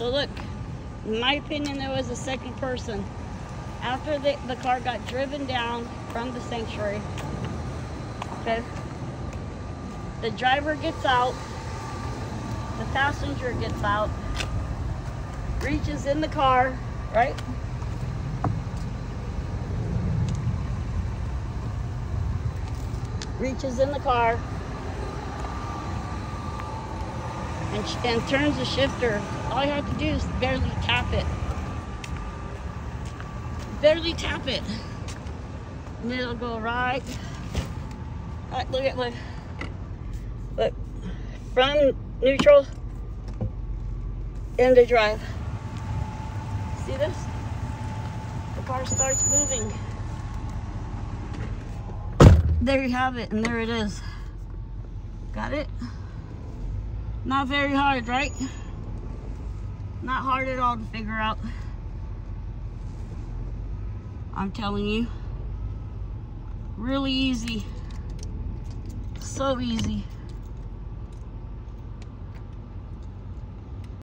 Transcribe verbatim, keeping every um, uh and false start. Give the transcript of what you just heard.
So look, in my opinion, there was a second person. After the, the car got driven down from the sanctuary, okay, the driver gets out, the passenger gets out, reaches in the car, right? Reaches in the car and, and turns the shifter. All you have to do is barely tap it. Barely tap it. And it'll go right. Right, look at look. Look. From neutral into drive. See this? The car starts moving. There you have it, and there it is. Got it? Not very hard, right? Not hard at all to figure out. I'm telling you. Really easy. So easy.